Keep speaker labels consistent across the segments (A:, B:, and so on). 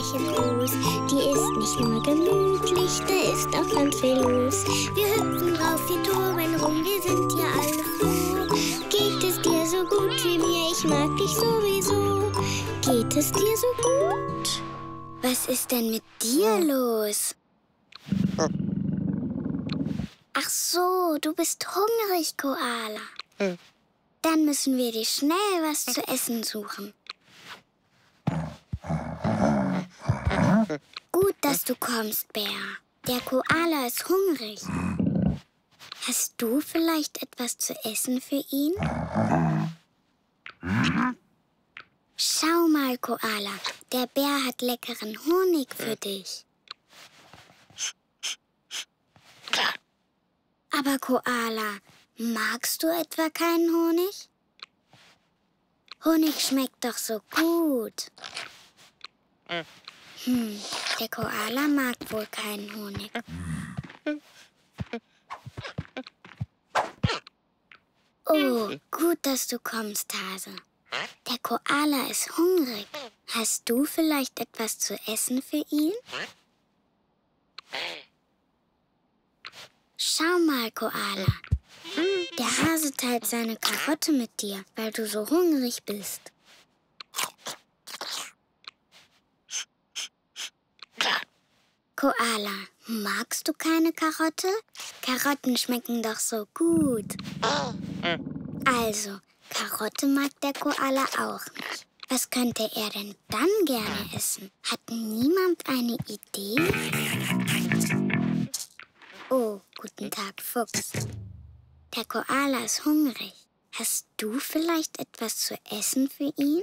A: herrliche Brust. Die ist nicht nur gemütlich, da ist auch ganz viel los. Wir hüpfen drauf, wir toben rum, wir sind ja alle froh. Geht es dir so gut wie mir? Ich mag dich sowieso. Geht es dir so gut?
B: Was ist denn mit dir los? Ach so, du bist hungrig, Koala. Dann müssen wir dir schnell was zu essen suchen. Gut, dass du kommst, Bär. Der Koala ist hungrig. Hast du vielleicht etwas zu essen für ihn? Schau mal, Koala. Der Bär hat leckeren Honig für dich. Aber Koala, magst du etwa keinen Honig? Honig schmeckt doch so gut. Der Koala mag wohl keinen Honig. Oh, gut, dass du kommst, Hase. Der Koala ist hungrig. Hast du vielleicht etwas zu essen für ihn? Schau mal, Koala. Der Hase teilt seine Karotte mit dir, weil du so hungrig bist. Koala, magst du keine Karotte? Karotten schmecken doch so gut. Also, Karotte mag der Koala auch nicht. Was könnte er denn dann gerne essen? Hat niemand eine Idee? Oh, guten Tag, Fuchs. Der Koala ist hungrig. Hast du vielleicht etwas zu essen für ihn?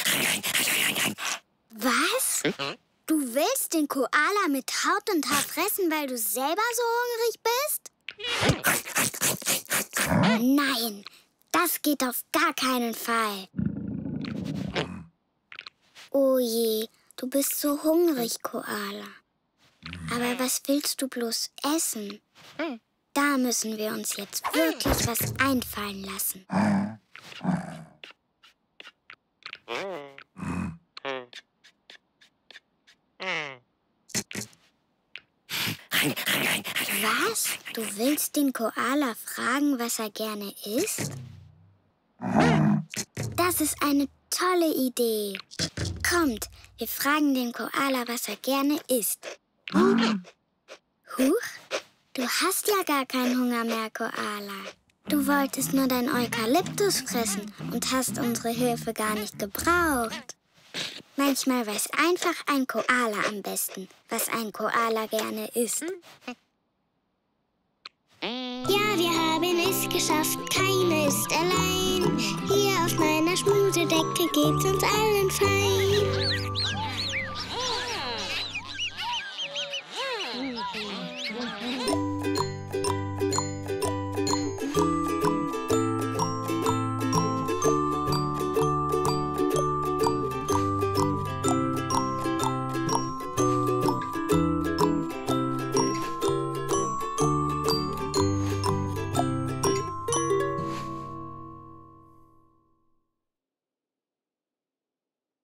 B: Was? Du willst den Koala mit Haut und Haar fressen, weil du selber so hungrig bist? Nein, das geht auf gar keinen Fall. Oh je, du bist so hungrig, Koala. Aber was willst du bloß essen? Da müssen wir uns jetzt wirklich was einfallen lassen. Was? Du willst den Koala fragen, was er gerne isst? Das ist eine tolle Idee. Kommt, wir fragen den Koala, was er gerne isst. Huch, du hast ja gar keinen Hunger mehr, Koala. Du wolltest nur dein Eukalyptus fressen und hast unsere Hilfe gar nicht gebraucht. Manchmal weiß einfach ein Koala am besten, was ein Koala gerne isst.
A: Ja, wir haben es geschafft, keiner ist allein. Hier auf meiner Schmusedecke geht's uns allen fein.